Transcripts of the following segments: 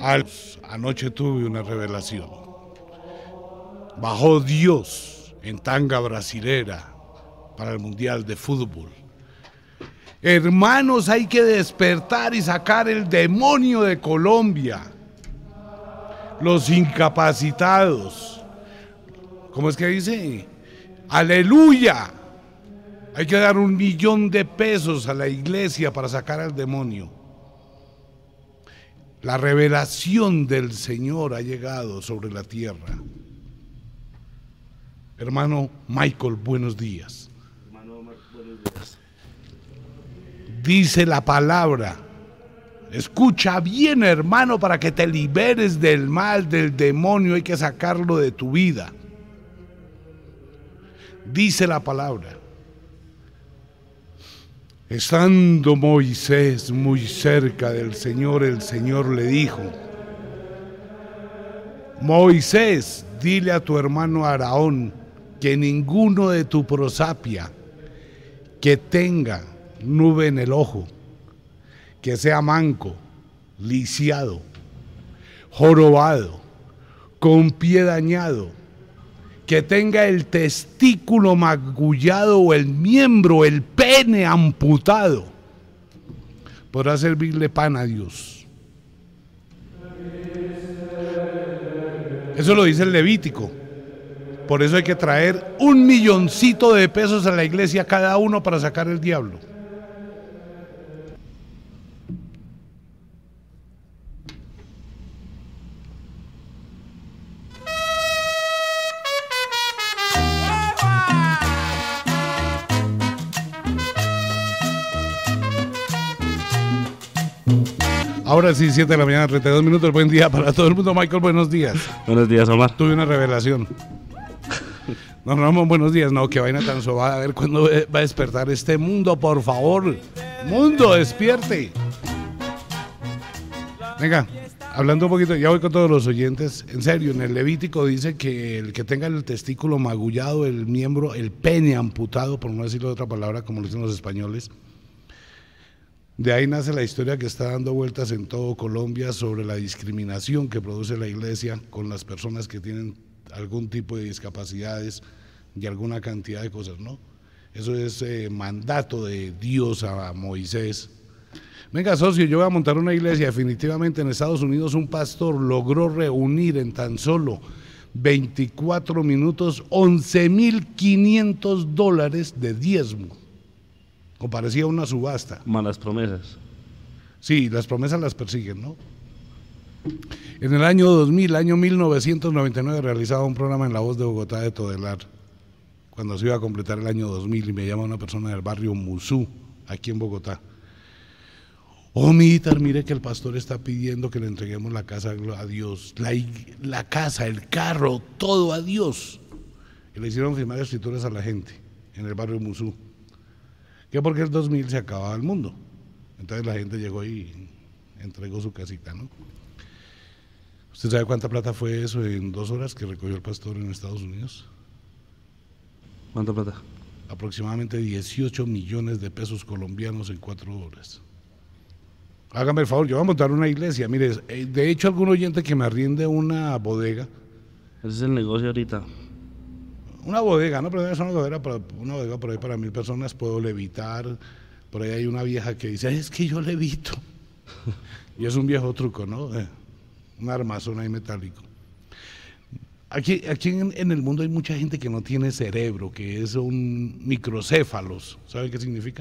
Anoche tuve una revelación. Bajó Dios en tanga brasilera para el Mundial de Fútbol. Hermanos, hay que despertar y sacar el demonio de Colombia. Los incapacitados. ¿Cómo es que dice? ¡Aleluya! Hay que dar 1 millón de pesos a la iglesia para sacar al demonio. La revelación del Señor ha llegado sobre la tierra. Hermano Michael, buenos días. Buenos días. Dice la palabra, escucha bien, hermano, para que te liberes del mal, del demonio, hay que sacarlo de tu vida. Dice la palabra, estando Moisés muy cerca del Señor, el Señor le dijo, Moisés, dile a tu hermano Aarón que ninguno de tu prosapia que tenga nube en el ojo, que sea manco, lisiado, jorobado, con pie dañado, que tenga el testículo magullado o el miembro, el pene amputado, podrá servirle pan a Dios. Eso lo dice el Levítico. Por eso hay que traer 1 milloncito de pesos a la iglesia cada uno para sacar el diablo. Ahora sí, 7 de la mañana, 32 minutos. Buen día para todo el mundo. Michael, buenos días. Buenos días, Omar. Tuve una revelación. No, Ramón, buenos días. No, qué vaina tan sobada. A ver cuándo va a despertar este mundo, por favor. Mundo, despierte. Venga, hablando un poquito, ya voy con todos los oyentes. En serio, en el Levítico dice que el que tenga el testículo magullado, el miembro, el pene amputado, por no decirlo de otra palabra, como lo dicen los españoles. De ahí nace la historia que está dando vueltas en todo Colombia sobre la discriminación que produce la iglesia con las personas que tienen algún tipo de discapacidades y alguna cantidad de cosas, ¿no? Eso es mandato de Dios a Moisés. Venga, socio, yo voy a montar una iglesia. Definitivamente en Estados Unidos un pastor logró reunir en tan solo 24 minutos $11,500 de diezmo. O parecía una subasta. Malas promesas. Sí, las promesas las persiguen, ¿no? En el año 2000, año 1999, realizaba un programa en La Voz de Bogotá de Todelar, cuando se iba a completar el año 2000, y me llama una persona del barrio Musú, aquí en Bogotá. Oh, militar, mire que el pastor está pidiendo que le entreguemos la casa a Dios, la casa, el carro, todo a Dios. Y le hicieron firmar escrituras a la gente en el barrio Musú. Que porque el 2000 se acababa el mundo. Entonces la gente llegó y entregó su casita, ¿no? ¿Usted sabe cuánta plata fue eso en 2 horas que recogió el pastor en Estados Unidos? ¿Cuánta plata? Aproximadamente 18 millones de pesos colombianos en 4 horas. Hágame el favor, yo voy a montar una iglesia. Mire, de hecho algún oyente que me arriende una bodega. Ese es el negocio ahorita. Una bodega, ¿no? Pero es una bodega por ahí para 1000 personas, puedo levitar. Por ahí hay una vieja que dice, es que yo levito. Y es un viejo truco, ¿no? Un armazón ahí metálico. Aquí en el mundo hay mucha gente que no tiene cerebro, que es un microcéfalos. ¿Saben qué significa?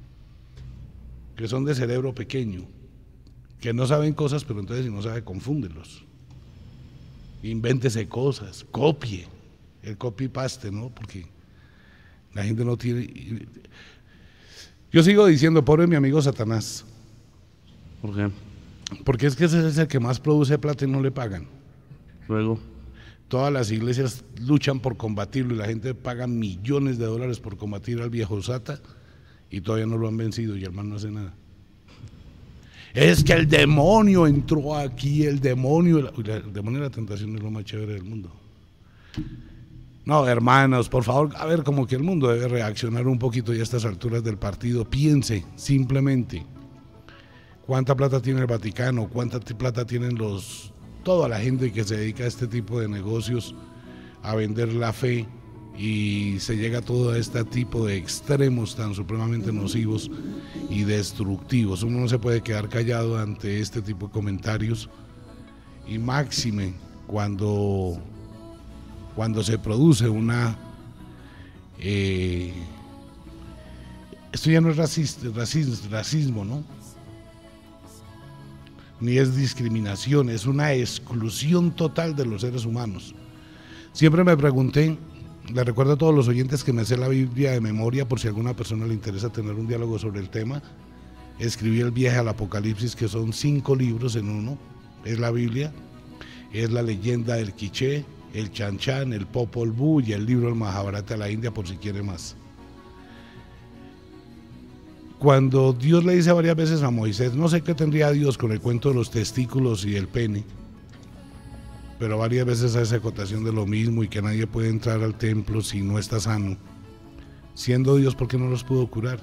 Que son de cerebro pequeño, que no saben cosas, pero entonces si no sabe, confúndelos. Invéntese cosas, copie. El copy-paste, ¿no? Porque la gente no tiene... Yo sigo diciendo, pobre mi amigo Satanás. ¿Por qué? Porque es que ese es el que más produce plata y no le pagan. Luego. Todas las iglesias luchan por combatirlo y la gente paga millones de dólares por combatir al viejo Sata y todavía no lo han vencido y el man no hace nada. Es que el demonio entró aquí, el demonio y la tentación es lo más chévere del mundo. No, hermanos, por favor, a ver, como que el mundo debe reaccionar un poquito ya a estas alturas del partido. Piense, simplemente, cuánta plata tiene el Vaticano, cuánta plata tienen toda la gente que se dedica a este tipo de negocios, a vender la fe, y se llega a todo este tipo de extremos tan supremamente nocivos y destructivos. Uno no se puede quedar callado ante este tipo de comentarios, y máxime cuando se produce una esto ya no es racismo, ¿no? Ni es discriminación, es una exclusión total de los seres humanos. Siempre me pregunté, le recuerdo a todos los oyentes que me sé la Biblia de memoria, por si a alguna persona le interesa tener un diálogo sobre el tema. Escribí el Viaje al Apocalipsis, que son 5 libros en uno. Es la Biblia, es la leyenda del Quiché, el Chan Chan, el Popol Vuh y el libro del Mahabharata a la India, por si quiere más. Cuando Dios le dice varias veces a Moisés, no sé qué tendría Dios con el cuento de los testículos y el pene, pero varias veces hace acotación de lo mismo, y que nadie puede entrar al templo si no está sano. Siendo Dios, ¿por qué no los pudo curar?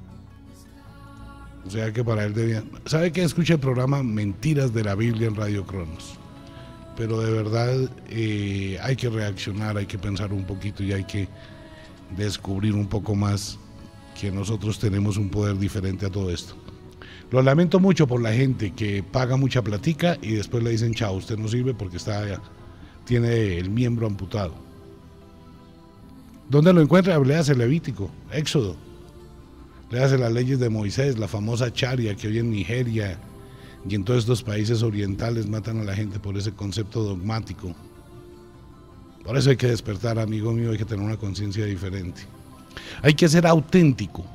O sea que para él debía... ¿Sabe qué? Escucha el programa Mentiras de la Biblia en Radio Cronos. Pero de verdad hay que reaccionar, hay que pensar un poquito, y hay que descubrir un poco más que nosotros tenemos un poder diferente a todo esto. Lo lamento mucho por la gente que paga mucha platica y después le dicen chao, usted no sirve porque tiene el miembro amputado. ¿Dónde lo encuentra? Léase Levítico, Éxodo, léase las leyes de Moisés, la famosa Sharia que hoy en Nigeria y en todos estos países orientales matan a la gente por ese concepto dogmático. Por eso hay que despertar, amigo mío, hay que tener una conciencia diferente. Hay que ser auténtico.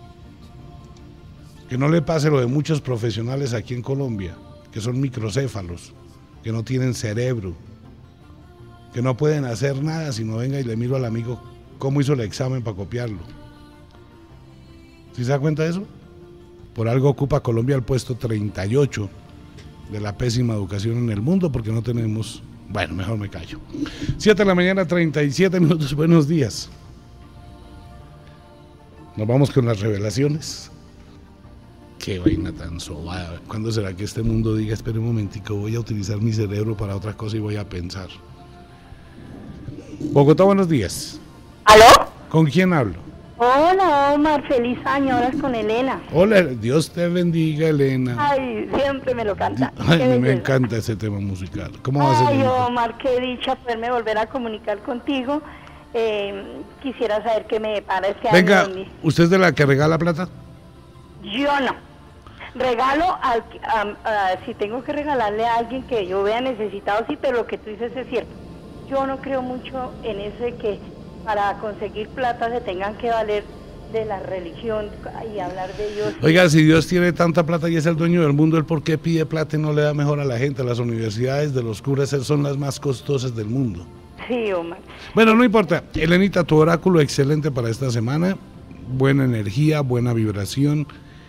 Que no le pase lo de muchos profesionales aquí en Colombia, que son microcéfalos, que no tienen cerebro, que no pueden hacer nada sino venga y le miro al amigo cómo hizo el examen para copiarlo. ¿Sí se da cuenta de eso? Por algo ocupa Colombia el puesto 38 de la pésima educación en el mundo, porque no tenemos... Bueno, mejor me callo. 7 de la mañana, 37 minutos, buenos días. Nos vamos con las revelaciones. Qué vaina tan sobada. ¿Cuándo será que este mundo diga, espere un momentico, voy a utilizar mi cerebro para otra cosa y voy a pensar? Bogotá, buenos días. ¿Aló? ¿Con quién hablo? Hola, Omar, feliz año, ahora con Elena. Hola, Dios te bendiga, Elena. Ay, siempre me lo canta. Ay, me encanta ese tema musical. ¿Cómo va a ser? Ay, Omar, qué dicha poderme volver a comunicar contigo. Quisiera saber qué me depara este Venga, año. ¿usted es de la que regala plata? Yo no. Regalo, si tengo que regalarle a alguien que yo vea necesitado, sí, pero lo que tú dices es cierto. Yo no creo mucho en eso de que para conseguir plata se tengan que valer de la religión y hablar de Dios. Oiga, si Dios tiene tanta plata y es el dueño del mundo, ¿él por qué pide plata y no le da mejor a la gente? Las universidades de los curas son las más costosas del mundo. Sí, Omar. Bueno, no importa. Elenita, tu oráculo excelente para esta semana. Buena energía, buena vibración.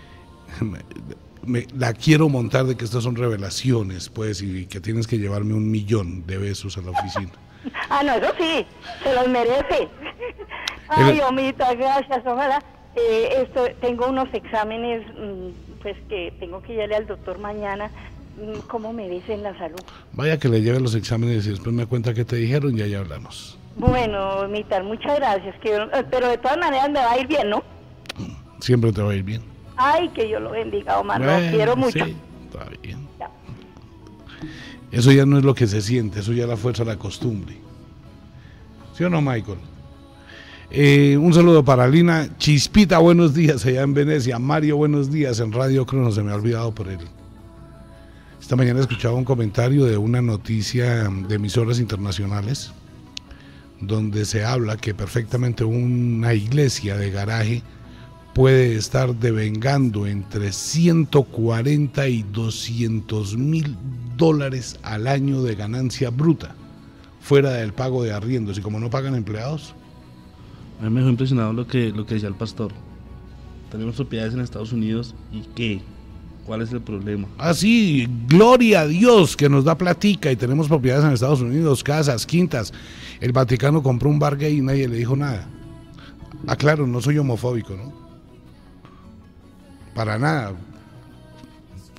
La quiero montar de que estas son revelaciones, pues, y que tienes que llevarme 1 millón de besos a la oficina. Ah, no, eso sí, se los merece. Ay, Omita, gracias. Ojalá, tengo unos exámenes, pues, que tengo que llevarle al doctor mañana. ¿Cómo me dicen la salud? Vaya que le lleve los exámenes y después me cuenta qué te dijeron y ahí hablamos. Bueno, Omita, muchas gracias. Pero de todas maneras me va a ir bien, ¿no? Siempre te va a ir bien. Ay, que Dios lo bendiga, Omar, bueno, lo quiero mucho. Sí, está bien. Ya. Eso ya no es lo que se siente, eso ya es la fuerza de la costumbre. ¿Sí o no, Michael? Un saludo para Lina. Chispita, buenos días allá en Venecia. Mario, buenos días en Radio Cronos, se me ha olvidado por él. Esta mañana escuchaba un comentario de una noticia de emisoras internacionales donde se habla que perfectamente una iglesia de garaje puede estar devengando entre 140 y 200 mil dólares al año de ganancia bruta, fuera del pago de arriendos, y como no pagan empleados. A mí me dejó impresionado lo que decía el pastor. Tenemos propiedades en Estados Unidos, ¿y qué? ¿Cuál es el problema? Ah, sí, gloria a Dios que nos da platica y tenemos propiedades en Estados Unidos, casas, quintas. El Vaticano compró un bar gay y nadie le dijo nada. Ah, claro, no soy homofóbico, ¿no? Para nada.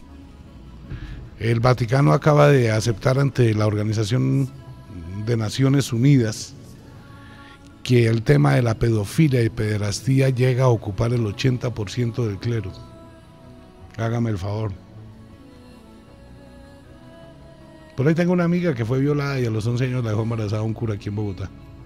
El Vaticano acaba de aceptar ante la Organización de Naciones Unidas que el tema de la pedofilia y pederastía llega a ocupar el 80% del clero. Hágame el favor. Por ahí tengo una amiga que fue violada y a los 11 años la dejó embarazada un cura aquí en Bogotá.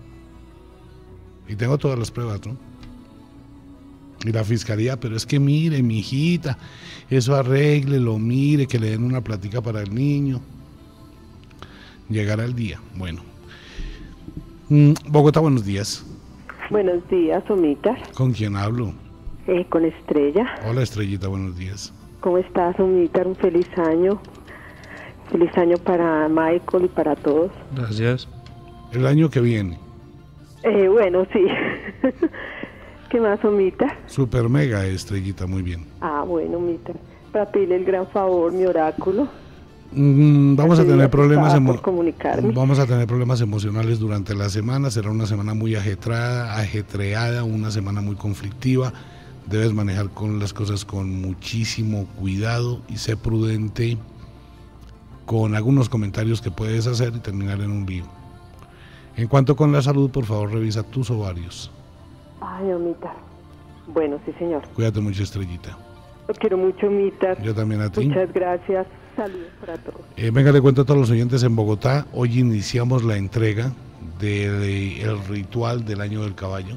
Y tengo todas las pruebas, ¿no? Y la fiscalía, pero es que mire, mi hijita, eso arréglelo, mire, que le den una plática para el niño. Llegará el día. Bueno. Bogotá, buenos días. Buenos días, Omita. ¿Con quién hablo? Con Estrella. Hola, Estrellita, buenos días. ¿Cómo estás, Omita? Un feliz año. Feliz año para Michael y para todos. Gracias. El año que viene. Bueno, sí. ¿Qué más, Omita? Super mega, Estrellita, muy bien. Bueno, Omita. Para pedirle el gran favor, mi oráculo. Vamos a tener problemas vamos a tener problemas emocionales durante la semana. Será una semana muy ajetreada, una semana muy conflictiva. Debes manejar con las cosas con muchísimo cuidado y sé prudente con algunos comentarios que puedes hacer y terminar en un lío. En cuanto con la salud, por favor, revisa tus ovarios. Ay, Omita. Bueno, sí, señor. Cuídate mucho, Estrellita. Lo quiero mucho, Omita. Yo también a ti. Muchas gracias. Saludos para todos. Venga, le cuento a todos los oyentes en Bogotá. Hoy iniciamos la entrega del ritual del año del caballo.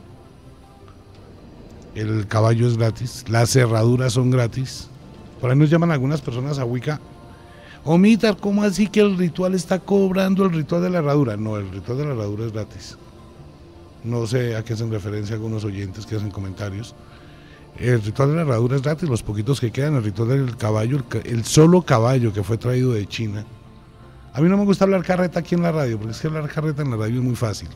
El caballo es gratis, las cerraduras son gratis. Por ahí nos llaman algunas personas a Wicca. Omita, ¿cómo así que el ritual está cobrando el ritual de la herradura? No, el ritual de la herradura es gratis. No sé a qué hacen referencia algunos oyentes que hacen comentarios. El ritual de la herradura es gratis, los poquitos que quedan. El ritual del caballo, el solo caballo que fue traído de China. A mí no me gusta hablar carreta aquí en la radio, porque es que hablar carreta en la radio es muy fácil.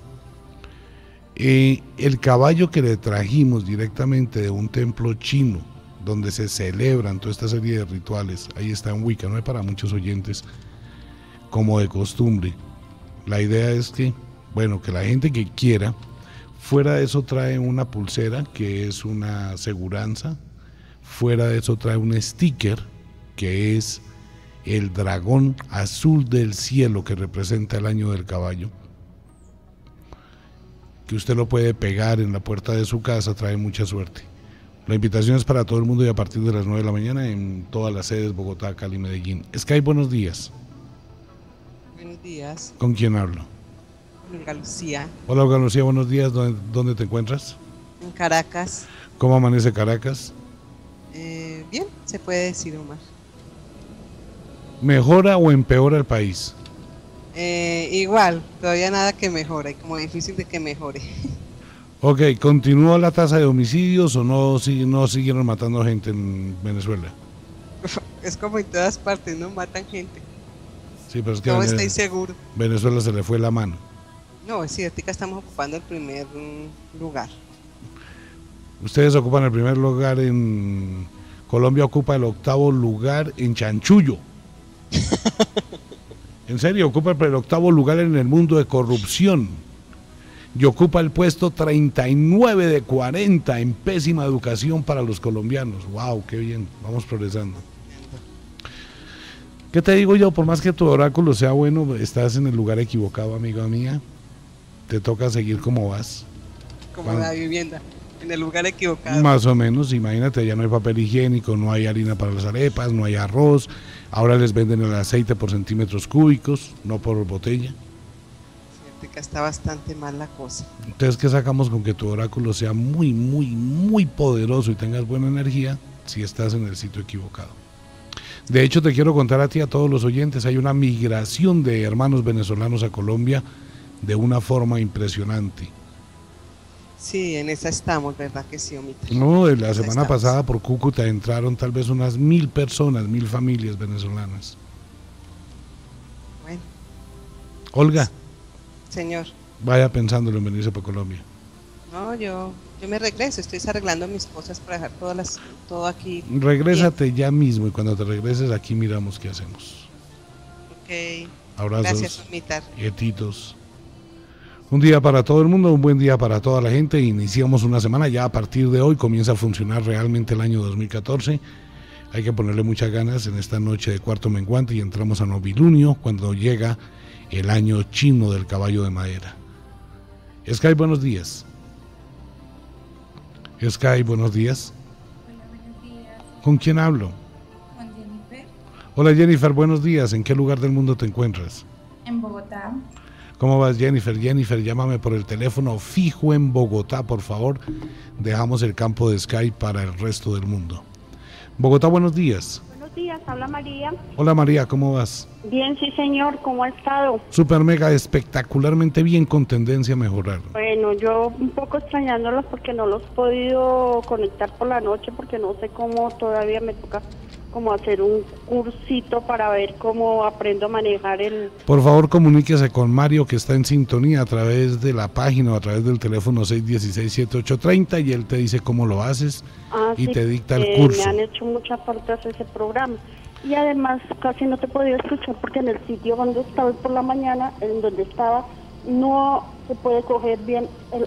El caballo que le trajimos directamente de un templo chino, donde se celebran toda esta serie de rituales, ahí está en Wicca, no es para muchos oyentes, como de costumbre. La idea es que, bueno, que la gente que quiera, fuera de eso trae una pulsera, que es una aseguranza, fuera de eso trae un sticker, que es el dragón azul del cielo, que representa el año del caballo, que usted lo puede pegar en la puerta de su casa, trae mucha suerte. La invitación es para todo el mundo y a partir de las 9 de la mañana en todas las sedes, Bogotá, Cali, Medellín. Skype, buenos días. Buenos días. ¿Con quién hablo? Con Olga Lucía. Hola, Olga Lucía, buenos días. ¿Dónde te encuentras? En Caracas. ¿Cómo amanece Caracas? Bien, se puede decir, Omar. ¿Mejora o empeora el país? Igual, todavía nada que mejore, como difícil de que mejore. Ok, ¿continúa la tasa de homicidios o no siguieron matando gente en Venezuela? Es como en todas partes, ¿no? Matan gente. Sí, pero es que No estoy seguro. Venezuela se le fue la mano. No, sí, ahorita estamos ocupando el primer lugar. Ustedes ocupan el primer lugar en... Colombia ocupa el 8º lugar en chanchullo. En serio, ocupa el 8º lugar en el mundo de corrupción. Y ocupa el puesto 39 de 40 en pésima educación para los colombianos. ¡Wow! ¡Qué bien! Vamos progresando. ¿Qué te digo yo? Por más que tu oráculo sea bueno, estás en el lugar equivocado, amiga mía. Te toca seguir como vas. Como la vivienda, en el lugar equivocado. Más o menos, imagínate, ya no hay papel higiénico, no hay harina para las arepas, no hay arroz. Ahora les venden el aceite por centímetros cúbicos, no por botella. Está bastante mal la cosa. Entonces, ¿qué sacamos con que tu oráculo sea muy, muy, muy poderoso y tengas buena energía si estás en el sitio equivocado? De hecho, te quiero contar a ti, a todos los oyentes, hay una migración de hermanos venezolanos a Colombia de una forma impresionante. Sí, en esa estamos, ¿verdad que sí, Omita? No, la semana pasada por Cúcuta entraron tal vez unas 1000 personas, 1000 familias venezolanas. Bueno. Olga. Señor. Vaya pensándolo en venirse para Colombia. No, yo me regreso, estoy arreglando mis cosas para dejar todo aquí. Regrésate bien. Ya mismo y cuando te regreses aquí miramos qué hacemos. Ok. Abrazos. Gracias, Omita. Etitos. Un día para todo el mundo, un buen día para toda la gente. Iniciamos una semana, ya a partir de hoy comienza a funcionar realmente el año 2014. Hay que ponerle muchas ganas en esta noche de cuarto menguante y entramos a novilunio cuando llega el año chino del caballo de madera. Sky, buenos días. Sky, buenos días. Hola, buenos días. ¿Con quién hablo? Con Jennifer, Hola Jennifer, buenos días. ¿En qué lugar del mundo te encuentras? en Bogotá. ¿Cómo vas, Jennifer? Jennifer, llámame por el teléfono fijo en Bogotá, por favor. Dejamos el campo de Sky para el resto del mundo. Bogotá, buenos días. Buenos días, habla María. Hola María, ¿cómo vas? Bien, sí señor, ¿cómo ha estado? Super mega espectacularmente bien, con tendencia a mejorar. Bueno, yo un poco extrañándolos porque no los he podido conectar por la noche porque no sé cómo, todavía me toca como hacer un cursito para ver cómo aprendo a manejar el... Por favor, comuníquese con Mario, que está en sintonía a través de la página o a través del teléfono 616-7830 y él te dice cómo lo haces y sí, te dicta el curso. Me han hecho muchas faltas ese programa. Y además casi no te podía escuchar porque en el sitio donde estaba hoy por la mañana, en donde estaba, no se puede coger bien el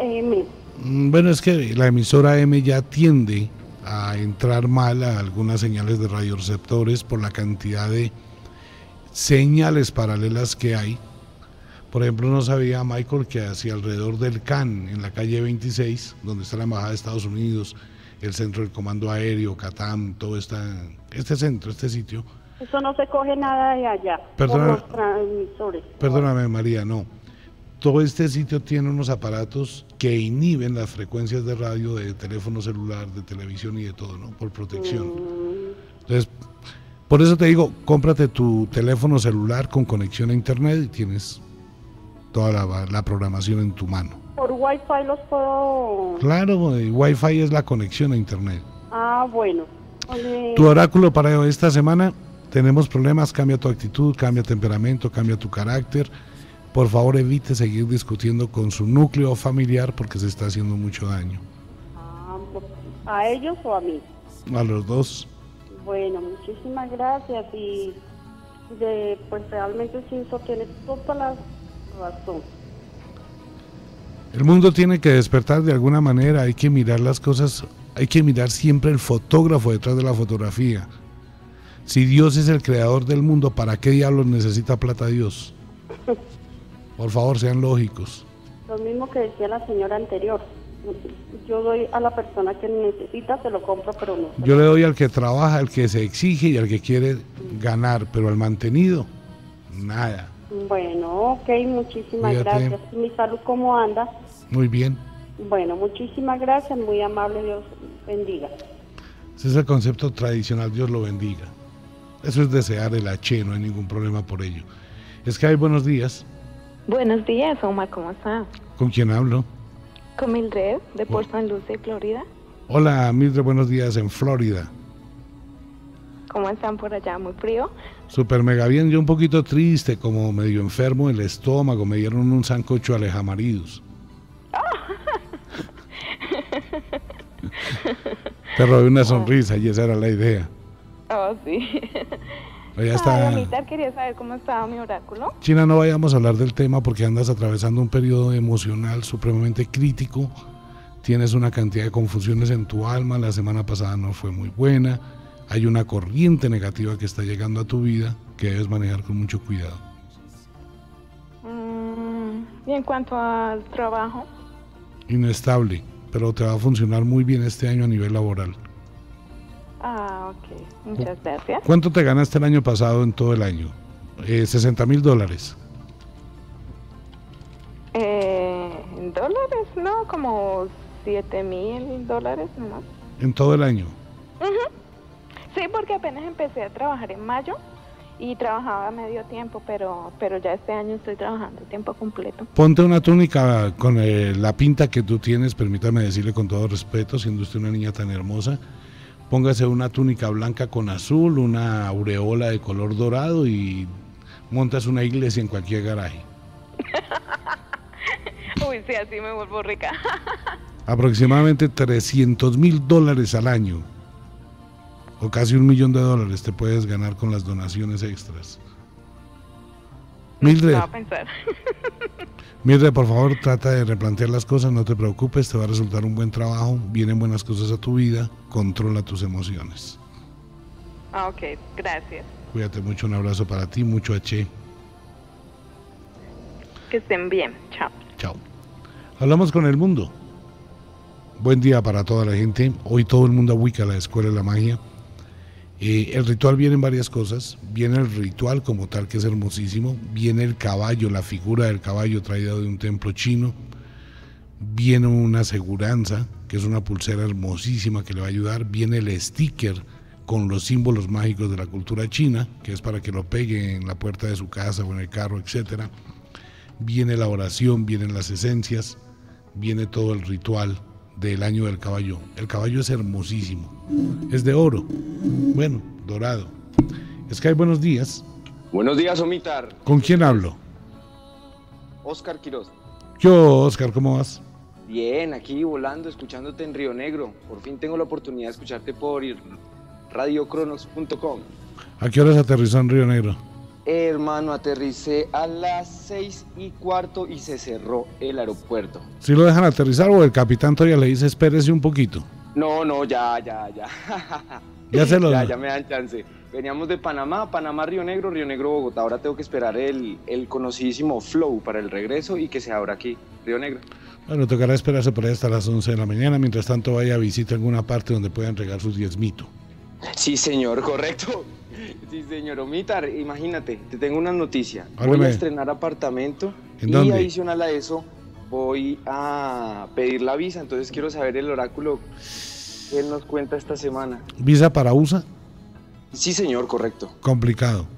AM. Bueno, es que la emisora AM ya tiende a entrar mal a algunas señales de radioreceptores por la cantidad de señales paralelas que hay. Por ejemplo, no sabía Michael que hacia alrededor del CAN, en la calle 26, donde está la Embajada de Estados Unidos, el Centro del Comando Aéreo, CATAM, todo este centro, este sitio. Eso no se coge nada de allá, Perdona, por los transmisores. Perdóname María, no. Todo este sitio tiene unos aparatos que inhiben las frecuencias de radio, de teléfono celular, de televisión y de todo, ¿no? Por protección. Entonces, por eso te digo, cómprate tu teléfono celular con conexión a internet y tienes toda la programación en tu mano. ¿Por Wi-Fi los puedo...? Claro, Wi-Fi es la conexión a internet. Ah, bueno. Oye, Tu oráculo para esta semana: tenemos problemas, cambia tu actitud, cambia temperamento, cambia tu carácter. Por favor, evite seguir discutiendo con su núcleo familiar porque se está haciendo mucho daño. ¿a ellos o a mí? A los dos. Bueno, muchísimas gracias y pues realmente sí, eso tiene toda la razón. El mundo tiene que despertar de alguna manera, hay que mirar las cosas, hay que mirar siempre el fotógrafo detrás de la fotografía. Si Dios es el creador del mundo, ¿para qué diablos necesita plata Dios? Por favor, sean lógicos. Lo mismo que decía la señora anterior. Yo doy a la persona que necesita, se lo compro, pero no. Yo le doy al que trabaja, al que se exige y al que quiere ganar, pero al mantenido, nada. Bueno, ok, muchísimas Cuídate. gracias. ¿Mi salud cómo anda? Muy bien. Bueno, muchísimas gracias, muy amable, Dios bendiga. Ese es el concepto tradicional, Dios lo bendiga. Eso es desear el H, no hay ningún problema por ello. Sky, buenos días. Buenos días, Omar, ¿cómo está? ¿Con quién hablo? Con Mildred, de Port St. Lucie, Florida. Hola, Mildred, buenos días en Florida. ¿Cómo están por allá? ¿Muy frío? Super mega bien, yo un poquito triste, como medio enfermo del estómago, me dieron un sancocho alejamaridus. Te robé una sonrisa y esa era la idea. Oh, sí. Ya está. Bonita, quería saber cómo estaba mi oráculo. China, no vayamos a hablar del tema porque andas atravesando un periodo emocional supremamente crítico. Tienes una cantidad de confusiones en tu alma, la semana pasada no fue muy buena. Hay una corriente negativa que está llegando a tu vida que debes manejar con mucho cuidado. Y en cuanto al trabajo, Inestable, pero te va a funcionar muy bien este año a nivel laboral. ok, muchas gracias. ¿Cuánto te ganaste el año pasado en todo el año? $60,000. En dólares, no, como $7,000 nomás. En todo el año. Sí, porque apenas empecé a trabajar en mayo y trabajaba medio tiempo, pero ya este año estoy trabajando tiempo completo. Ponte una túnica con la pinta que tú tienes, permítame decirle con todo respeto, siendo usted una niña tan hermosa, póngase una túnica blanca con azul, una aureola de color dorado y montas una iglesia en cualquier garaje. Uy, sí, así me vuelvo rica. Aproximadamente $300,000 al año, o casi $1,000,000 te puedes ganar con las donaciones extras. Mildred, No va a pensar. Mildred, por favor, trata de replantear las cosas, no te preocupes, te va a resultar un buen trabajo, vienen buenas cosas a tu vida, controla tus emociones. Ah, ok, gracias. Cuídate mucho, un abrazo para ti, mucho H. Que estén bien. Chao. Chao. Hablamos con el mundo. Buen día para toda la gente. Hoy todo el mundo a Wicca, la Escuela de la Magia. El ritual viene en varias cosas. Viene el ritual como tal, que es hermosísimo. Viene el caballo, la figura del caballo traída de un templo chino. Viene una aseguranza, que es una pulsera hermosísima que le va a ayudar. Viene el sticker con los símbolos mágicos de la cultura china, que es para que lo pegue en la puerta de su casa o en el carro, etcétera. Viene la oración, vienen las esencias, viene todo el ritual del año del caballo. El caballo es hermosísimo, es de oro, bueno, dorado. Sky, buenos días. Buenos días, Omitar. ¿Con quién hablo? Oscar Quiroz. Yo, Oscar, ¿cómo vas? Bien, aquí volando, escuchándote en Río Negro. Por fin tengo la oportunidad de escucharte por radiocronos.com. ¿A qué horas aterrizó en Río Negro? Hermano, aterricé a las 6:15 y se cerró el aeropuerto. ¿Sí lo dejan aterrizar o el capitán todavía le dice espérese un poquito? No, ya. Ya se lo ya me dan chance. Veníamos de Panamá, Río Negro, Bogotá. Ahora tengo que esperar el conocidísimo flow para el regreso y que se abra aquí, Río Negro. Bueno, tocará esperarse por ahí hasta las 11 de la mañana. Mientras tanto, vaya a visitar alguna parte donde pueda entregar sus diezmito. Sí, señor, correcto. Sí, señor Omitar, imagínate, te tengo una noticia. Háblame. Voy a estrenar apartamento. ¿En y dónde? adicional a eso, voy a pedir la visa. Entonces quiero saber el oráculo que él nos cuenta esta semana. ¿Visa para USA? Sí, señor, correcto. Complicado.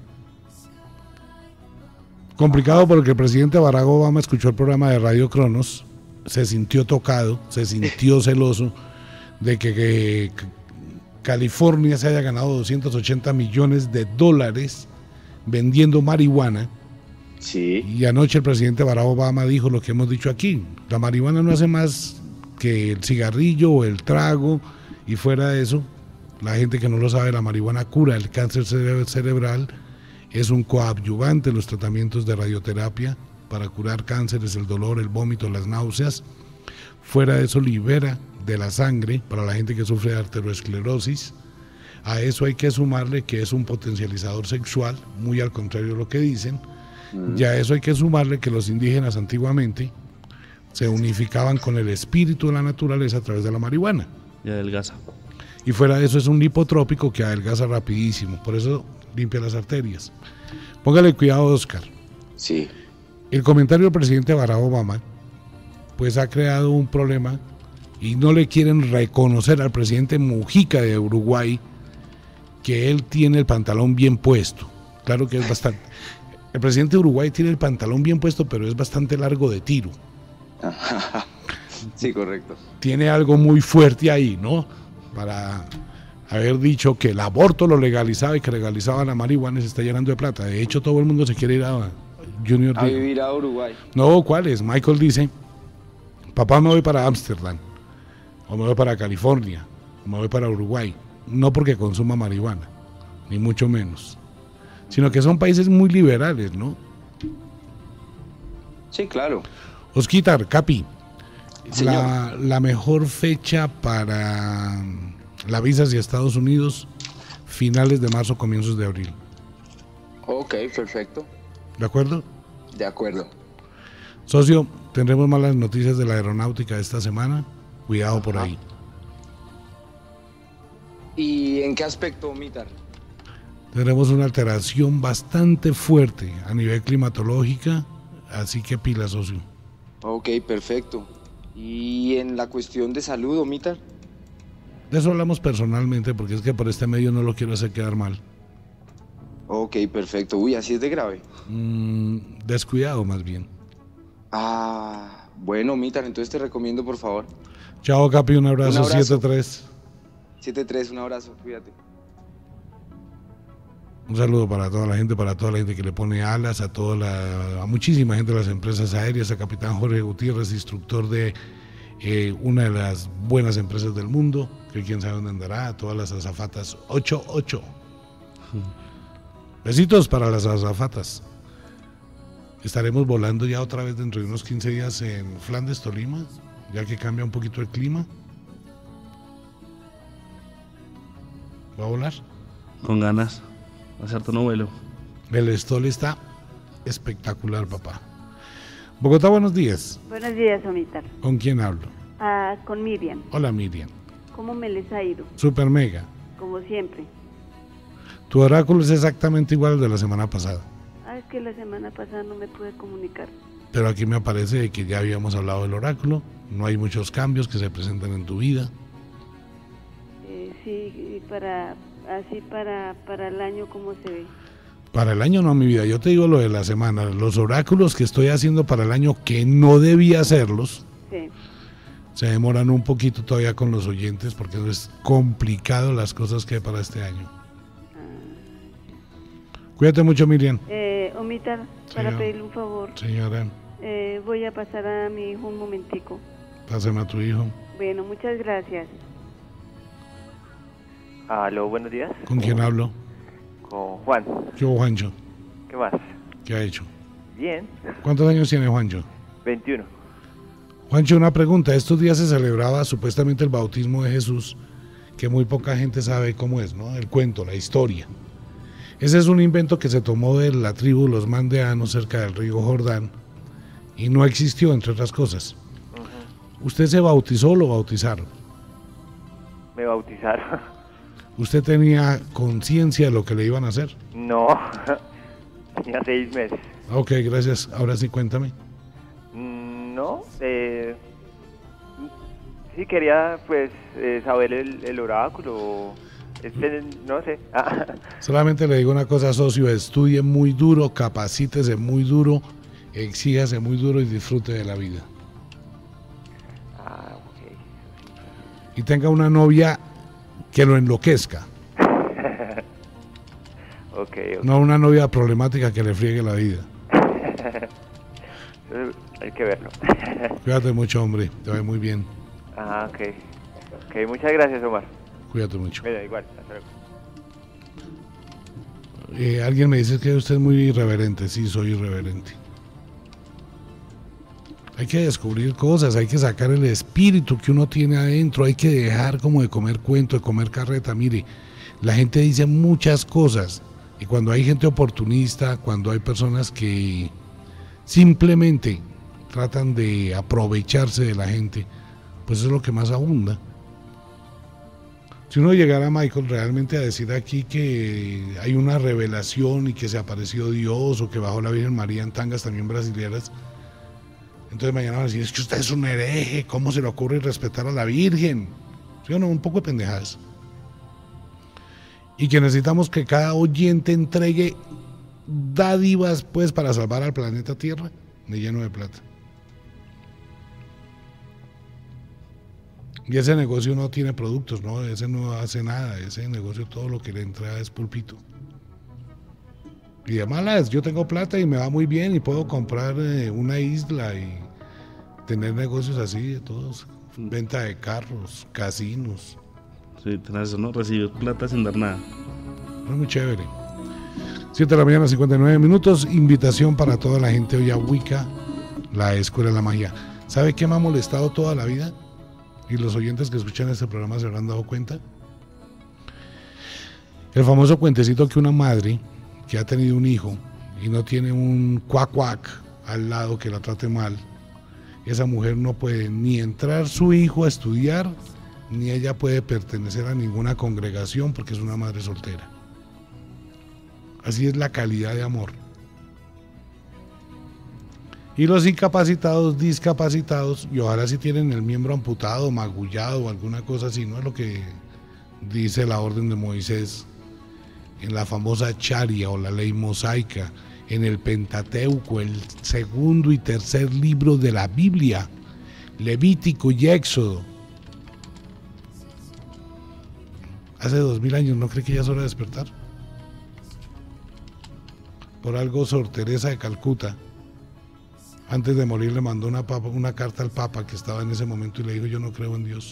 Complicado porque el presidente Barack Obama escuchó el programa de Radio Cronos, se sintió tocado, se sintió celoso de que California se haya ganado 280 millones de dólares vendiendo marihuana. Sí. Y anoche el presidente Barack Obama dijo lo que hemos dicho aquí: la marihuana no hace más que el cigarrillo o el trago, y fuera de eso, la gente que no lo sabe, la marihuana cura el cáncer cerebral, es un coadyuvante en los tratamientos de radioterapia para curar cánceres, el dolor, el vómito, las náuseas. Fuera de eso, libera de la sangre para la gente que sufre de arteriosclerosis. A eso hay que sumarle que es un potencializador sexual, muy al contrario de lo que dicen. Y a eso hay que sumarle que los indígenas antiguamente se unificaban con el espíritu de la naturaleza a través de la marihuana. Y adelgaza. Y fuera de eso es un lipotrópico que adelgaza rapidísimo, por eso limpia las arterias. Póngale cuidado, Oscar. Sí. El comentario del presidente Barack Obama pues ha creado un problema y no le quieren reconocer al presidente Mujica de Uruguay que él tiene el pantalón bien puesto. Claro que es bastante. El presidente de Uruguay tiene el pantalón bien puesto, pero es bastante largo de tiro. Sí, correcto. Tiene algo muy fuerte ahí, ¿no? Para haber dicho que el aborto lo legalizaba y que legalizaba la marihuana, se está llenando de plata. De hecho, todo el mundo se quiere ir a Junior. A vivir a Uruguay. No, ¿cuál es? Michael dice: papá, me voy para Ámsterdam, o me voy para California, o me voy para Uruguay. No porque consuma marihuana, ni mucho menos, sino que son países muy liberales, ¿no? Sí, claro. Osquitar, Capi, Señor. la mejor fecha para la visa hacia Estados Unidos, finales de marzo, comienzos de abril. Ok, perfecto. ¿De acuerdo? De acuerdo. Socio, tendremos malas noticias de la aeronáutica esta semana. Cuidado por ahí. ¿Y en qué aspecto, Omitar? Tendremos una alteración bastante fuerte a nivel climatológica, así que pila, socio. Ok, perfecto. ¿Y en la cuestión de salud, Omitar? De eso hablamos personalmente, porque es que por este medio no lo quiero hacer quedar mal. Ok, perfecto. Uy, así es de grave. Descuidado más bien. Ah, bueno, Omitar, entonces te recomiendo, por favor. Chao, Capi, un abrazo. 7-3. 7-3, un abrazo, cuídate. Un saludo para toda la gente que le pone alas, a muchísima gente de las empresas aéreas, a Capitán Jorge Gutiérrez, instructor de una de las buenas empresas del mundo, que quién sabe dónde andará, a todas las azafatas 88. Besitos para las azafatas. Estaremos volando ya otra vez dentro de unos 15 días en Flandes, Tolima, ya que cambia un poquito el clima. ¿Va a volar? Con ganas. Hacer tu vuelo. El Estol está espectacular, papá. Bogotá, buenos días. Buenos días, Omitar. ¿Con quién hablo? Con Miriam. Hola, Miriam. ¿Cómo me les ha ido? Super mega. Como siempre. Tu oráculo es exactamente igual al de la semana pasada. Es que la semana pasada no me pude comunicar. Pero aquí me aparece que ya habíamos hablado del oráculo. No hay muchos cambios que se presentan en tu vida. Sí, y para el año, ¿cómo se ve? Para el año no, mi vida. Yo te digo lo de la semana. Los oráculos que estoy haciendo para el año, que no debía hacerlos, sí, se demoran un poquito todavía con los oyentes porque es complicado las cosas que hay para este año. Cuídate mucho, Miriam. Omitar, para pedirle un favor. Señora. Voy a pasar a mi hijo un momentico. Pásame a tu hijo. Bueno, muchas gracias. Aló, buenos días. ¿Con quién hablo? Con Juan. Yo, Juancho. ¿Qué más? ¿Qué ha hecho? Bien. ¿Cuántos años tiene Juancho? 21. Juancho, una pregunta. Estos días se celebraba supuestamente el bautismo de Jesús, que muy poca gente sabe cómo es, ¿no? El cuento, la historia. Ese es un invento que se tomó de la tribu los mandeanos cerca del río Jordán y no existió, entre otras cosas. ¿Usted se bautizó o lo bautizaron? Me bautizaron. ¿Usted tenía conciencia de lo que le iban a hacer? No, tenía 6 meses. Ok, gracias. Ahora sí, cuéntame. No, sí quería pues saber el oráculo, no sé. Solamente le digo una cosa, socio, estudie muy duro, capacítese muy duro, exíjase muy duro y disfrute de la vida. Ok. Y tenga una novia que lo enloquezca. Okay. No una novia problemática que le friegue la vida. Hay que verlo. Cuídate mucho, hombre, te va muy bien. Ok, muchas gracias, Omar. Cuídate mucho. Igual, hasta luego. Alguien me dice que usted es muy irreverente. Sí, soy irreverente. Hay que descubrir cosas, hay que sacar el espíritu que uno tiene adentro, hay que dejar como de comer cuento, de comer carreta. Mire, la gente dice muchas cosas y cuando hay gente oportunista, cuando hay personas que simplemente tratan de aprovecharse de la gente, pues eso es lo que más abunda. Si uno llegara, Michael, realmente a decir aquí que hay una revelación y que se apareció Dios o que bajó la Virgen María en tangas también brasileras, entonces mañana van a decir, es que usted es un hereje, ¿cómo se le ocurre respetar a la Virgen? ¿Sí o no? Un poco de pendejadas. Y que necesitamos que cada oyente entregue dádivas pues para salvar al planeta Tierra de lleno de plata. Y ese negocio no tiene productos, ¿no? Ese no hace nada, ese negocio todo lo que le entra es pulpito. Y de malas, yo tengo plata y me va muy bien y puedo comprar una isla y tener negocios así de todos, venta de carros, casinos. Sí, tenés eso, ¿no? Recibir plata sin dar nada. Es muy chévere. 7 de la mañana, 59 minutos, invitación para toda la gente hoy a Wicca, la Escuela de la Magia. ¿Sabe qué me ha molestado toda la vida? Y los oyentes que escuchan este programa se habrán dado cuenta. El famoso cuentecito que una madre que ha tenido un hijo y no tiene un cuac al lado que la trate mal, esa mujer no puede ni entrar su hijo a estudiar, ni ella puede pertenecer a ninguna congregación porque es una madre soltera. Así es la calidad de amor. Y los incapacitados, discapacitados, y ojalá si tienen el miembro amputado, magullado o alguna cosa así, no es lo que dice la orden de Moisés en la famosa Charia o la ley mosaica, en el Pentateuco, el segundo y tercer libro de la Biblia, Levítico y Éxodo. Hace 2000 años, ¿no cree que ya es hora de despertar? Por algo Sor Teresa de Calcuta, antes de morir, le mandó una carta al Papa que estaba en ese momento y le dijo: yo no creo en Dios,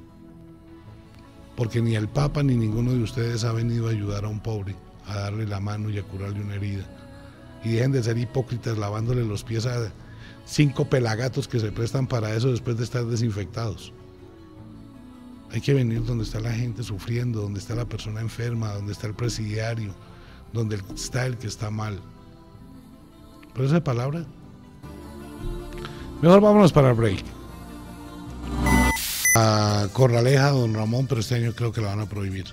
porque ni el Papa ni ninguno de ustedes ha venido a ayudar a un pobre, a darle la mano y a curarle una herida. Y dejen de ser hipócritas lavándole los pies a 5 pelagatos que se prestan para eso después de estar desinfectados. Hay que venir donde está la gente sufriendo, donde está la persona enferma, donde está el presidiario, donde está el que está mal. ¿Pero esa palabra? Mejor vámonos para el break. A Corraleja, don Ramón, pero este año creo que la van a prohibir.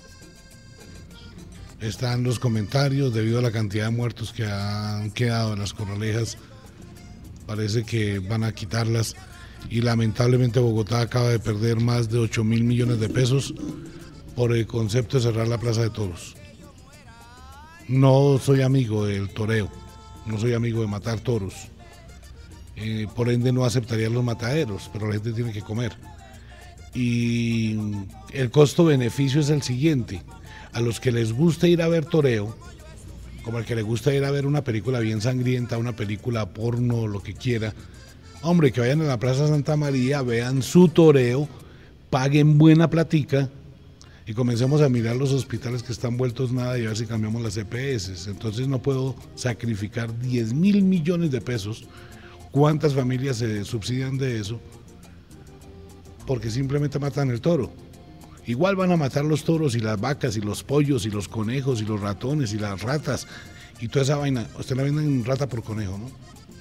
Están los comentarios, debido a la cantidad de muertos que han quedado en las Corralejas, parece que van a quitarlas. Y lamentablemente Bogotá acaba de perder más de 8.000 millones de pesos por el concepto de cerrar la Plaza de Toros. No soy amigo del toreo, no soy amigo de matar toros, por ende no aceptaría los mataderos, pero la gente tiene que comer. Y el costo-beneficio es el siguiente: a los que les gusta ir a ver toreo, como al que le gusta ir a ver una película bien sangrienta, una película porno, lo que quiera, hombre, que vayan a la Plaza Santa María, vean su toreo, paguen buena platica y comencemos a mirar los hospitales que están vueltos nada y a ver si cambiamos las EPS. Entonces no puedo sacrificar 10.000 millones de pesos. ¿Cuántas familias se subsidian de eso? Porque simplemente matan el toro. Igual van a matar los toros y las vacas y los pollos y los conejos y los ratones y las ratas y toda esa vaina. Usted la venden rata por conejo, ¿no?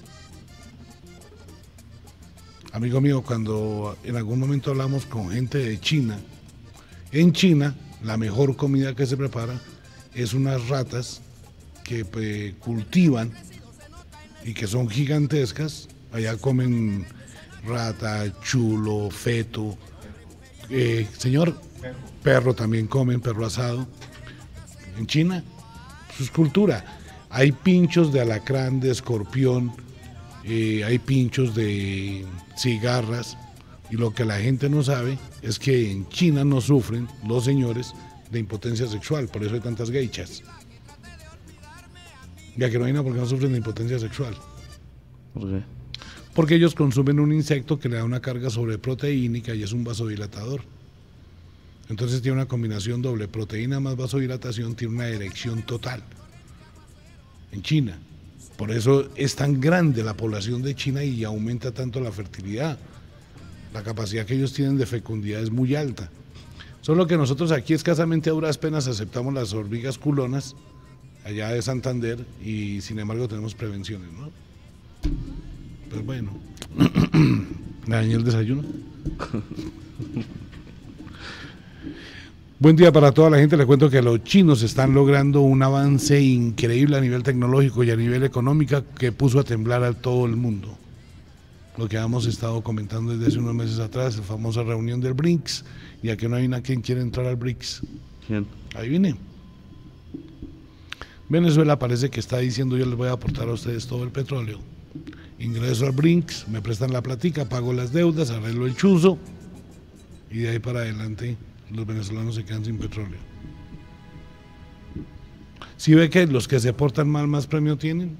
Amigo mío, cuando en algún momento hablamos con gente de China, en China la mejor comida que se prepara es unas ratas que cultivan y que son gigantescas. Allá comen rata, chulo, feto, señor, perro también comen, perro asado. En China, eso es cultura. Hay pinchos de alacrán, de escorpión, hay pinchos de cigarras, y lo que la gente no sabe es que en China no sufren los señores de impotencia sexual, por eso hay tantas geichas. Ya que no hay nada porque no sufren de impotencia sexual. ¿Por qué? Porque ellos consumen un insecto que le da una carga sobreproteínica y es un vasodilatador. Entonces tiene una combinación doble, proteína más vasodilatación, tiene una erección total. En China. Por eso es tan grande la población de China y aumenta tanto la fertilidad. La capacidad que ellos tienen de fecundidad es muy alta. Solo que nosotros aquí escasamente a duras penas aceptamos las hormigas culonas, allá de Santander, y sin embargo tenemos prevenciones, ¿no? Pues bueno, ¿me dañé el desayuno? Buen día para toda la gente. Les cuento que los chinos están logrando un avance increíble a nivel tecnológico y a nivel económico que puso a temblar a todo el mundo. Lo que hemos estado comentando desde hace unos meses atrás, la famosa reunión del BRICS, y aquí no hay nadie quien quiere entrar al BRICS. ¿Quién? Ahí viene. Venezuela parece que está diciendo: yo les voy a aportar a ustedes todo el petróleo. Ingreso al BRICS, me prestan la platica, pago las deudas, arreglo el chuzo, y de ahí para adelante los venezolanos se quedan sin petróleo. ¿Sí ve que los que se portan mal más premio tienen?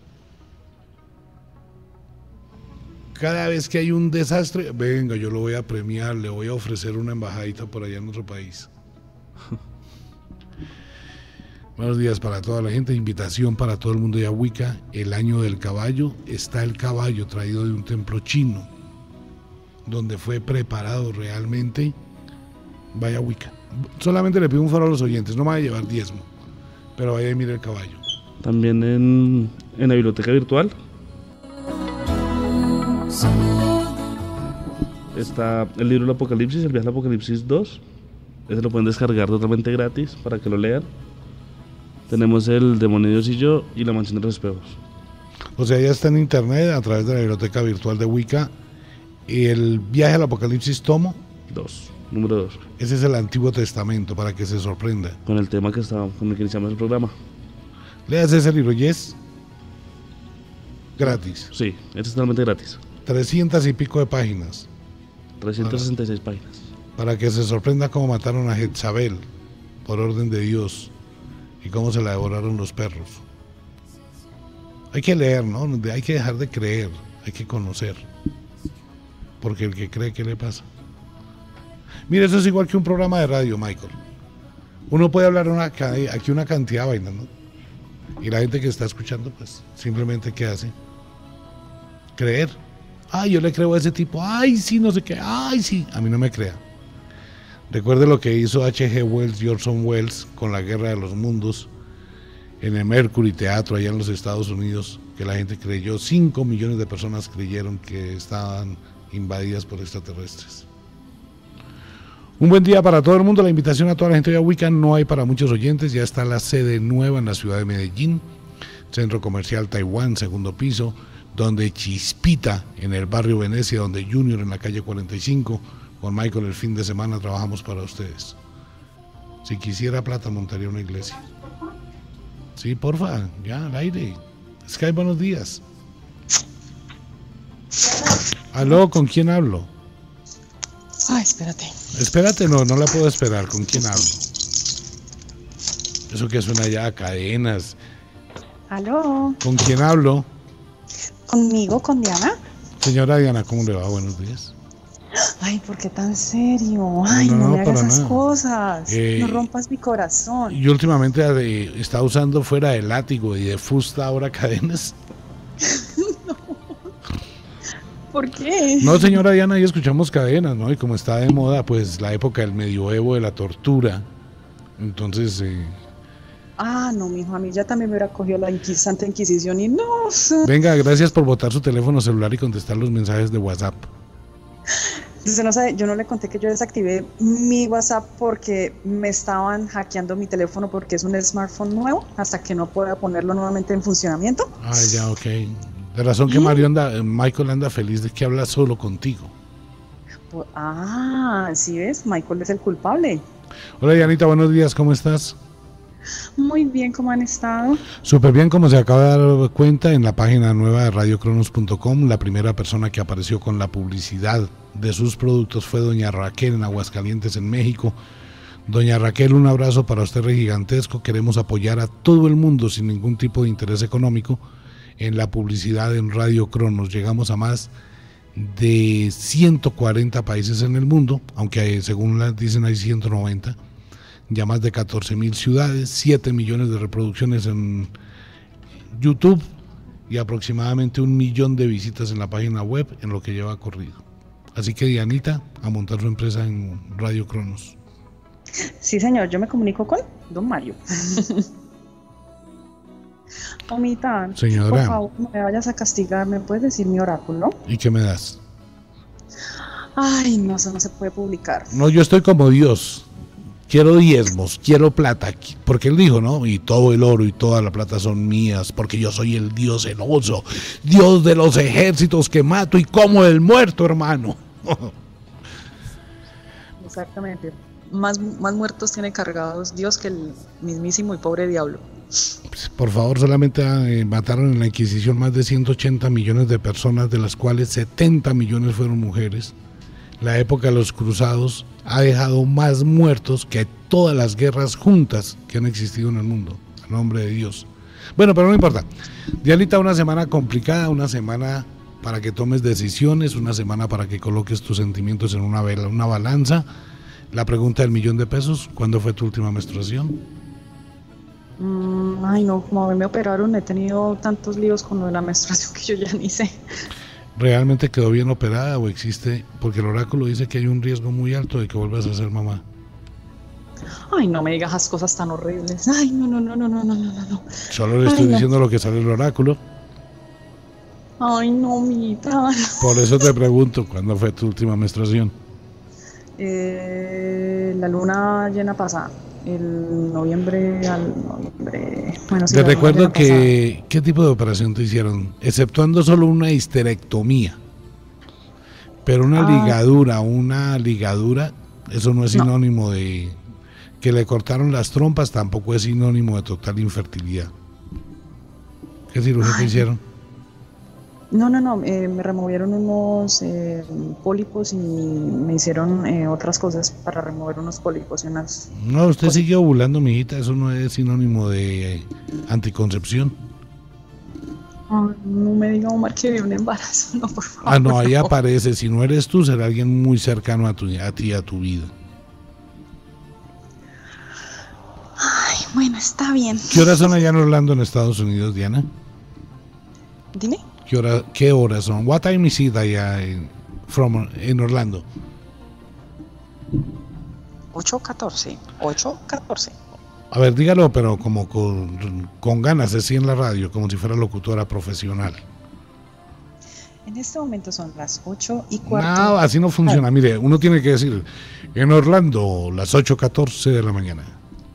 Cada vez que hay un desastre, venga, yo lo voy a premiar, le voy a ofrecer una embajadita por allá en otro país. Buenos días para toda la gente, invitación para todo el mundo de Wicca, el año del caballo. Está el caballo traído de un templo chino, donde fue preparado realmente. Vaya a Wicca. Solamente le pido un favor a los oyentes, no me vaya a llevar diezmo, pero vaya y mire el caballo. También en la biblioteca virtual está el libro del Apocalipsis, el viaje al Apocalipsis 2. Ese lo pueden descargar totalmente gratis para que lo lean. Tenemos el Demonio, Dios y yo y la Mansión de los Espejos. O sea, ya está en internet a través de la biblioteca virtual de Wicca. El viaje al Apocalipsis tomo 2, número 2. Ese es el Antiguo Testamento, para que se sorprenda. Con el tema con el que iniciamos el programa. Leas ese libro, yes. Gratis. Sí, es totalmente gratis. 300 y pico de páginas. 366 páginas. Para que se sorprenda cómo mataron a Jezabel por orden de Dios y cómo se la devoraron los perros. Hay que leer, ¿no? Hay que dejar de creer, hay que conocer. Porque el que cree, ¿qué le pasa? Mire, eso es igual que un programa de radio, Michael. Uno puede hablar aquí una cantidad de vainas, ¿no? Y la gente que está escuchando, pues, simplemente, ¿qué hace? Creer. Ay, yo le creo a ese tipo. Ay, sí, no sé qué. Ay, sí. A mí no me crea. Recuerde lo que hizo H.G. Wells y Orson Welles con la Guerra de los Mundos en el Mercury Teatro allá en los Estados Unidos, que la gente creyó, 5 millones de personas creyeron que estaban invadidas por extraterrestres. Un buen día para todo el mundo. La invitación a toda la gente de Wicca no hay para muchos oyentes. Ya está la sede nueva en la ciudad de Medellín, Centro Comercial Taiwán, segundo piso, donde Chispita en el barrio Venecia, donde Junior en la calle 45. Con Michael el fin de semana trabajamos para ustedes. Si quisiera plata montaría una iglesia. Sí, porfa, ya al aire. Sky, buenos días. Aló, ¿con quién hablo? Ay, espérate. Espérate, no la puedo esperar. ¿Con quién hablo? Eso que suena ya a cadenas. Aló. ¿Con quién hablo? ¿Conmigo, con Diana? Señora Diana, ¿cómo le va? Buenos días. Ay, ¿por qué tan serio? Ay, no me hagas esas cosas. No rompas mi corazón. Yo últimamente está usando fuera de látigo y de fusta ahora cadenas. No. ¿Por qué? No, señora Diana, ahí escuchamos cadenas, ¿no? Y como está de moda, pues la época del medioevo, de la tortura. Entonces... no, mijo, a mí ya también me hubiera cogido la Santa Inquisición y no. Venga, gracias por botar su teléfono celular y contestar los mensajes de WhatsApp. Usted no sabe, yo no le conté que yo desactivé mi WhatsApp porque me estaban hackeando mi teléfono porque es un smartphone nuevo, hasta que no pueda ponerlo nuevamente en funcionamiento. Ya, ok. De razón que Michael anda feliz de que habla solo contigo. ¿Sí ves? Michael es el culpable. Hola, Dianita, buenos días, ¿cómo estás? Muy bien, ¿cómo han estado? Súper bien, como se acaba de dar cuenta en la página nueva de radiocronos.com, la primera persona que apareció con la publicidad de sus productos fue doña Raquel en Aguascalientes, en México. Doña Raquel, un abrazo para usted gigantesco. Queremos apoyar a todo el mundo sin ningún tipo de interés económico en la publicidad en Radio Cronos. Llegamos a más de 140 países en el mundo, aunque según las dicen hay 190. Ya más de 14.000 ciudades, 7 millones de reproducciones en YouTube y aproximadamente 1 millón de visitas en la página web en lo que lleva corrido. Así que Dianita, a montar su empresa en Radio Cronos. Sí, señor, yo me comunico con don Mario. Omita, señora, por favor, no me vayas a castigar, ¿me puedes decir mi oráculo? ¿Y qué me das? Ay, no, eso no se puede publicar. No, yo estoy como Dios. Quiero diezmos, quiero plata, porque él dijo, ¿no? Y todo el oro y toda la plata son mías, porque yo soy el Dios celoso, Dios de los ejércitos que mato y como el muerto, hermano. Exactamente. Más muertos tiene cargados Dios que el mismísimo y pobre diablo. Por favor, solamente mataron en la Inquisición más de 180 millones de personas, de las cuales 70 millones fueron mujeres. La época de los cruzados ha dejado más muertos que todas las guerras juntas que han existido en el mundo, en nombre de Dios. Bueno, pero no importa. Dianita, una semana complicada, una semana para que tomes decisiones, una semana para que coloques tus sentimientos en una balanza. La pregunta del $1.000.000, ¿cuándo fue tu última menstruación? Ay, no, como me operaron, he tenido tantos líos con lo de la menstruación que yo ya ni sé. ¿Realmente quedó bien operada o existe? Porque el oráculo dice que hay un riesgo muy alto de que vuelvas a ser mamá. Ay, no me digas esas cosas tan horribles. Ay, no. Solo le estoy diciendo lo que sale en el oráculo. Ay, no, mita. Por eso te pregunto, ¿cuándo fue tu última menstruación? La luna llena pasada. El noviembre. Bueno, sí, te recuerdo que ¿qué tipo de operación te hicieron? Exceptuando solo una histerectomía, pero una ligadura, eso no es sinónimo de que le cortaron las trompas, tampoco es sinónimo de total infertilidad. ¿Qué cirugía te hicieron? No, me removieron unos pólipos y me hicieron otras cosas para remover unos pólipos y unas... No, usted sigue ovulando, mijita, eso no es sinónimo de anticoncepción. Ay, no me diga, Omar, que viene un embarazo, no, por favor. No, ahí aparece, si no eres tú, será alguien muy cercano a ti, a tu vida. Ay, bueno, está bien. ¿Qué horas son allá en Orlando, en Estados Unidos, Diana? Dime. ¿Qué horas son? What time is it allá en Orlando? 814. 814. A ver, dígalo, pero como con ganas, así en la radio, como si fuera locutora profesional. En este momento son las 8:15. No, así no funciona. Mire, uno tiene que decir, en Orlando, las 8:14 de la mañana.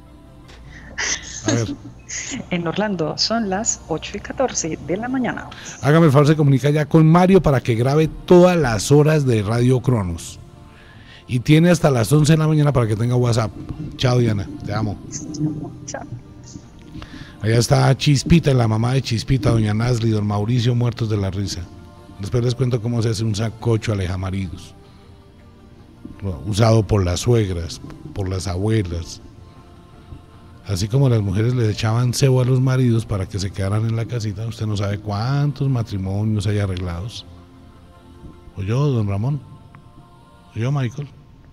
A ver. En Orlando son las 8:14 de la mañana. Hágame el favor, se comunica ya con Mario para que grabe todas las horas de Radio Cronos. Y tiene hasta las 11 de la mañana para que tenga WhatsApp. Chao, Diana, te amo. Chao. Allá está Chispita, la mamá de Chispita, doña Nasli, don Mauricio, muertos de la risa. Después les cuento cómo se hace un sancocho alejamaridos, usado por las suegras, por las abuelas. Así como las mujeres les echaban cebo a los maridos para que se quedaran en la casita, usted no sabe cuántos matrimonios hay arreglados. ¿Oyó, don Ramón? ¿Oyó, Michael?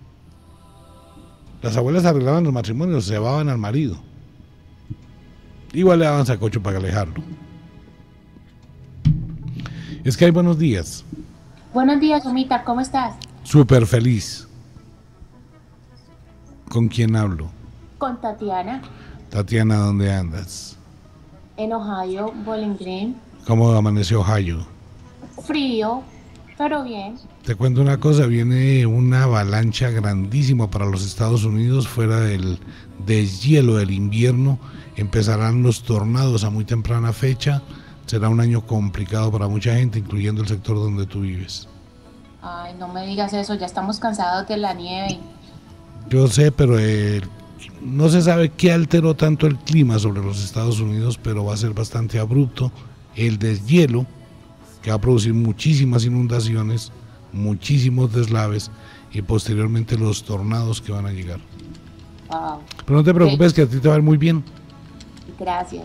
Las abuelas arreglaban los matrimonios, cebaban al marido. Igual le daban sacocho para alejarlo. Es que hay buenos días. Buenos días, Omita, ¿cómo estás? Súper feliz. ¿Con quién hablo? Con Tatiana, Tatiana, ¿dónde andas? en Ohio, Bowling Green. ¿Cómo amaneció Ohio? Frío, pero bien. Te cuento una cosa, viene una avalancha grandísima para los Estados Unidos, fuera del deshielo del invierno, empezarán los tornados a muy temprana fecha, será un año complicado para mucha gente, incluyendo el sector donde tú vives. Ay, no me digas eso, ya estamos cansados de la nieve. Yo sé, pero no se sabe qué alteró tanto el clima sobre los Estados Unidos, pero va a ser bastante abrupto el deshielo, que va a producir muchísimas inundaciones, muchísimos deslaves y posteriormente los tornados que van a llegar. Wow. Pero no te preocupes, que a ti te va a ir muy bien. Gracias.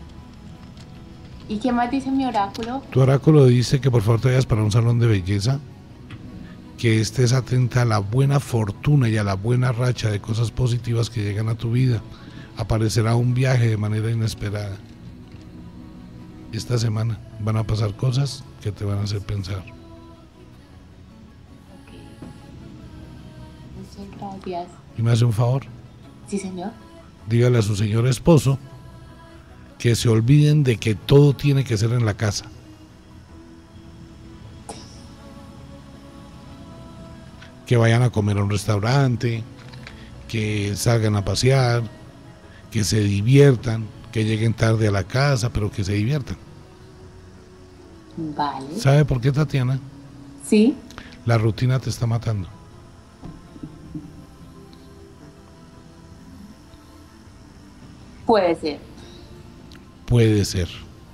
¿Y qué más dice mi oráculo? Tu oráculo dice que por favor te vayas para un salón de belleza, que estés atenta a la buena fortuna y a la buena racha de cosas positivas que llegan a tu vida. Aparecerá un viaje de manera inesperada. Esta semana van a pasar cosas que te van a hacer pensar. Muchas gracias. ¿Y me hace un favor? Sí, señor. Dígale a su señor esposo que se olviden de que todo tiene que ser en la casa. Que vayan a comer a un restaurante, que salgan a pasear, que se diviertan, que lleguen tarde a la casa, pero que se diviertan. Vale. ¿Sabe por qué, Tatiana? Sí. La rutina te está matando. Puede ser. Puede ser.